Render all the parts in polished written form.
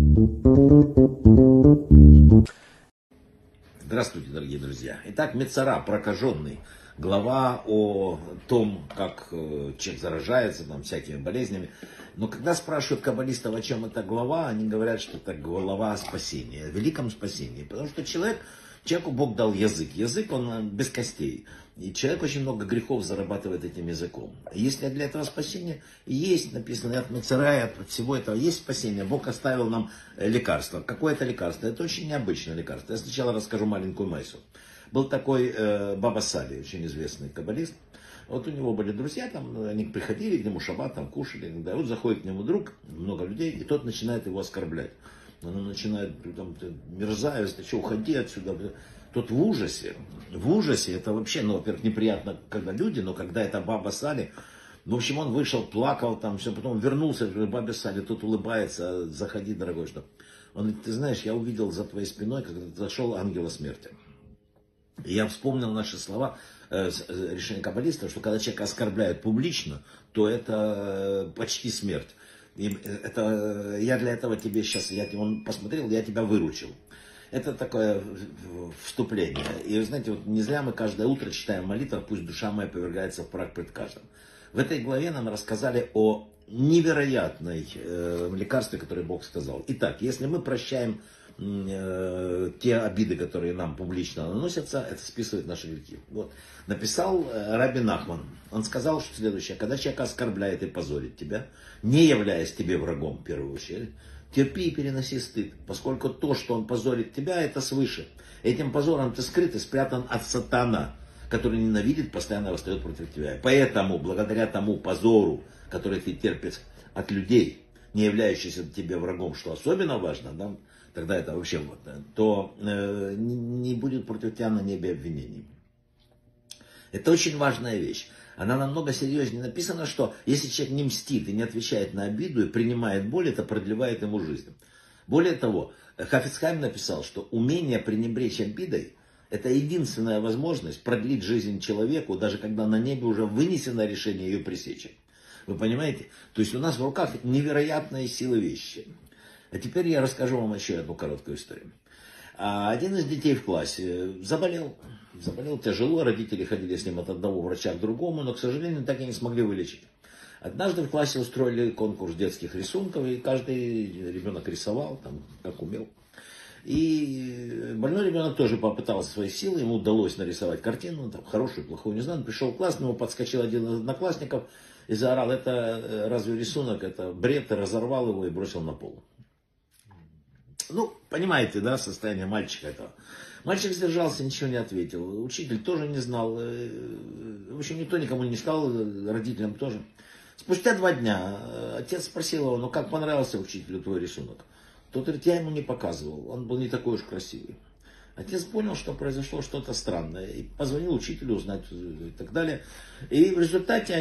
Здравствуйте, дорогие друзья. Итак, Мецара, прокаженный, глава о том, как человек заражается там, всякими болезнями. Но когда спрашивают каббалистов, о чем эта глава, они говорят, что это глава о спасении, о великом спасении. Потому что человеку Бог дал язык. Язык, он без костей. И человек очень много грехов зарабатывает этим языком. Если для этого спасения есть, написано от Мецара, от всего этого есть спасение, Бог оставил нам лекарство. Какое это лекарство? Это очень необычное лекарство. Я сначала расскажу маленькую майсу. Был такой Баба Сали, очень известный каббалист. Вот у него были друзья, там, они приходили к нему, шаббат, там, кушали. Да, вот заходит к нему друг, много людей, и тот начинает его оскорблять. Он начинает, там, мерзавец, ты что, уходи отсюда. Тот в ужасе, это вообще, ну, во-первых, неприятно, когда люди, но когда это Баба Сали, в общем, он вышел, плакал, там, все, потом вернулся к Бабе Сали, тут улыбается, заходи, дорогой, что. Он говорит, ты знаешь, я увидел за твоей спиной, когда зашел ангела смерти. И я вспомнил наши слова, решение каббалистов, что когда человека оскорбляют публично, то это почти смерть. И это, я для этого тебе сейчас, он посмотрел, я тебя выручил. Это такое вступление. И знаете, вот не зря мы каждое утро читаем молитву, пусть душа моя повергается в прах пред каждым. В этой главе нам рассказали о невероятной лекарстве, которое Бог сказал. Итак, если мы прощаем те обиды, которые нам публично наносятся, это списывает наши грехи. Вот. Написал Раби Нахман. Он сказал, что следующее. Когда человек оскорбляет и позорит тебя, не являясь тебе врагом в первую очередь, терпи и переноси стыд, поскольку то, что он позорит тебя, это свыше. Этим позором ты скрыт и спрятан от сатана, который ненавидит, постоянно восстает против тебя. Поэтому, благодаря тому позору, который ты терпишь от людей, не являющихся тебе врагом, что особенно важно, да, тогда это вообще вот, то не будет против тебя на небе обвинений. Это очень важная вещь. Она намного серьезнее. Написано, что если человек не мстит и не отвечает на обиду и принимает боль, это продлевает ему жизнь. Более того, Хафец Хаим написал, что умение пренебречь обидой – это единственная возможность продлить жизнь человеку, даже когда на небе уже вынесено решение ее пресечь. Вы понимаете? То есть у нас в руках невероятные силы вещи. А теперь я расскажу вам еще одну короткую историю. Один из детей в классе заболел тяжело, родители ходили с ним от одного врача к другому, но, к сожалению, так и не смогли вылечить. Однажды в классе устроили конкурс детских рисунков, и каждый ребенок рисовал, там, как умел. И больной ребенок тоже попытался свои силы, ему удалось нарисовать картину, там, хорошую, плохую, не знаю. Он пришел в класс, к нему подскочил один из одноклассников и заорал, это разве рисунок, это бред, и разорвал его и бросил на пол. Ну, понимаете, да, состояние мальчика этого. Мальчик сдержался, ничего не ответил. Учитель тоже не знал. В общем, никто никому не сказал, родителям тоже. Спустя 2 дня отец спросил его, ну как понравился учителю твой рисунок? Тот говорит, я ему не показывал, он был не такой уж красивый. Отец понял, что произошло что-то странное, и позвонил учителю узнать и так далее. И в результате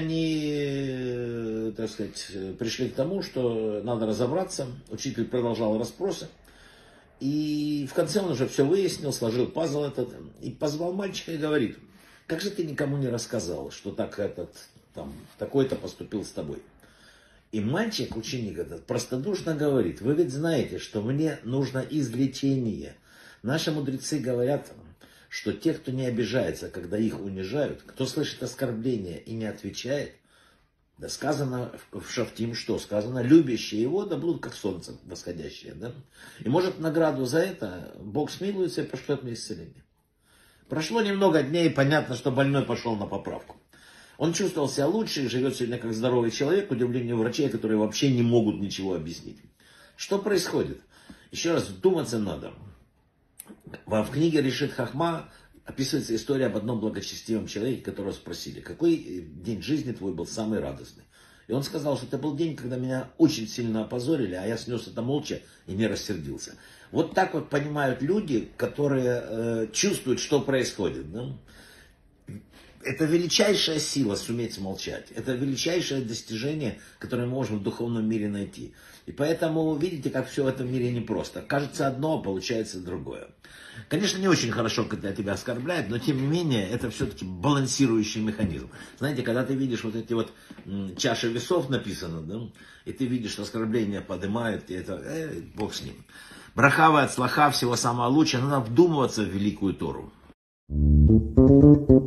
они, так сказать, пришли к тому, что надо разобраться. Учитель продолжал расспросы. И в конце он уже все выяснил, сложил пазл этот, и позвал мальчика и говорит, как же ты никому не рассказал, что так такой-то поступил с тобой. И мальчик, ученик этот, простодушно говорит, вы ведь знаете, что мне нужно излечение. Наши мудрецы говорят, что те, кто не обижается, когда их унижают, кто слышит оскорбления и не отвечает, да сказано в Шафтим, что сказано, любящие его, да будут как солнце восходящее. Да? И может награду за это Бог смилуется и пошлет мне исцеление. Прошло немного дней, и понятно, что больной пошел на поправку. Он чувствовал себя лучше и живет сегодня как здоровый человек, к удивлению врачей, которые вообще не могут ничего объяснить. Что происходит? Еще раз вдуматься надо. В книге Решит Хахма описывается история об одном благочестивом человеке, которого спросили, какой день жизни твой был самый радостный. И он сказал, что это был день, когда меня очень сильно опозорили, а я снес это молча и не рассердился. Вот так вот понимают люди, которые чувствуют, что происходит. Да? Это величайшая сила суметь молчать. Это величайшее достижение, которое мы можем в духовном мире найти. И поэтому видите, как все в этом мире непросто. Кажется одно, а получается другое. Конечно, не очень хорошо, когда тебя оскорбляют, но тем не менее, это все-таки балансирующий механизм. Знаете, когда ты видишь вот эти вот чаши весов написано, да, и ты видишь, что оскорбления поднимают, и это, бог с ним. Браха ва ацлаха, всего самого лучшего, надо вдумываться в великую Тору.